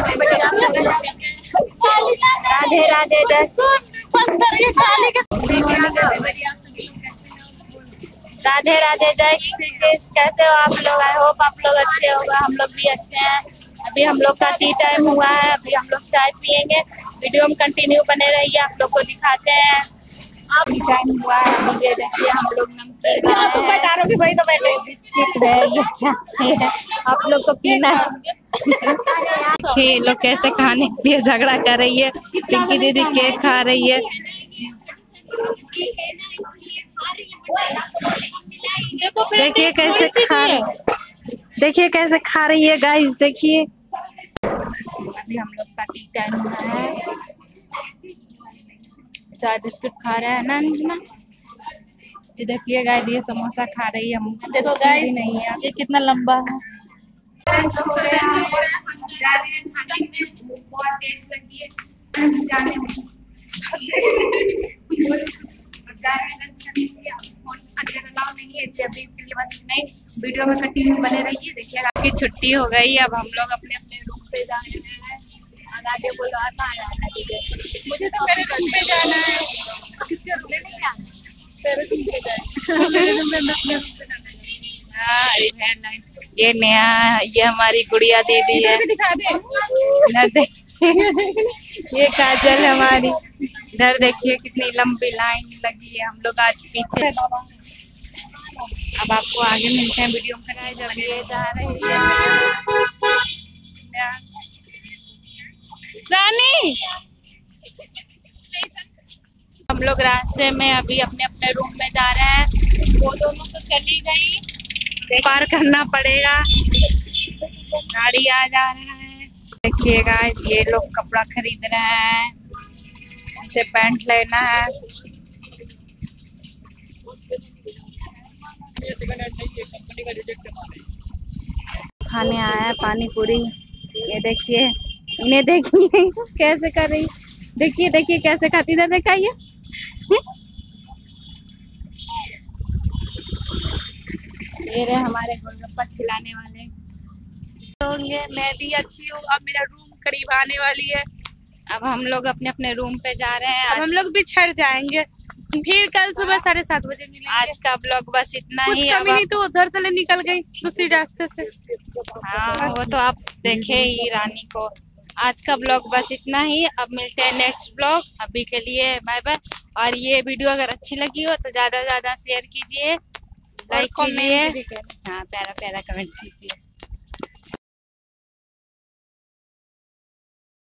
राधे राधे राधे राधे जय श्री कृष्ण। कैसे हो आप लोग? आई होप आप लोग अच्छे होगा। हम लोग भी अच्छे हैं। अभी हम लोग का टी टाइम हुआ है। अभी हम लोग चाय पियेंगे। वीडियो में कंटिन्यू बने रहिए, आप लोग को दिखाते हैं। टी टाइम हुआ है। अभी ये देखिए हम लोग नमकीन बिस्किट है, ये चाय है, आप लोग को पीना है। ये लोग कैसे खाने के लिए झगड़ा कर रही है। पिंकी दीदी केक खा रही है। देखिए कैसे खा रही है, देखिए कैसे खा रही है गाइस, देखिए। अभी हम लोग का टी टाइम हुआ है। चाय बिस्कुट खा रहा है ना अंजना। ये देखिए गाइस, ये समोसा खा रही है। देखो गाइस नहीं है, ये कितना लंबा है। बहुत टेस्ट लगी है जाने में। वीडियो में कंटिन्यू बने रहिए। देखिए आपकी छुट्टी हो गई। अब हम लोग अपने अपने रूम पे जा रहे हैं। आगे बोलो आता है, मुझे तो मेरे रूम पे जाना है। किसके रूम में नहीं आना? तेरे रूम पे जाना। ये नया, ये हमारी गुड़िया दीदी है। ये काजल हमारी। इधर देखिए कितनी लंबी लाइन लगी है। हम लोग आज पीछे। अब आपको आगे मिलते हैं वीडियो में। जा रही है रानी। हम लोग रास्ते में अभी अपने अपने रूम में जा रहे हैं। वो दोनों तो चली गई, पार करना पड़ेगा। गाड़ी आ जा रहा है। देखिएगा ये लोग कपड़ा खरीद रहे हैं। इसे पैंट लेना है। खाने आया है पानी पूरी। ये देखिए, इन्हें देखिए कैसे कर रही। देखिए देखिए कैसे खाती है। देखा ये रहे हमारे गोलगप्पा खिलाने वाले होंगे। मैं भी अच्छी हूँ। अब मेरा रूम करीब आने वाली है। अब हम लोग अपने अपने रूम पे जा रहे हैं। अब हम लोग भी छड़ जाएंगे। फिर कल सुबह 7:30 बजे मिलेंगे। आज का ब्लॉग बस इतना ही। कुछ कमी नहीं तो उधर तले निकल गई दूसरी रास्ते से। हाँ वो तो आप देखे ही रानी को। आज का ब्लॉग बस इतना ही। अब मिलते हैं नेक्स्ट ब्लॉग। अभी के लिए बाय बाय। और ये वीडियो अगर अच्छी लगी हो तो ज्यादा से ज्यादा शेयर कीजिए, लाइक कीजिए। हाँ प्यारा प्यारा कमेंट कीजिए।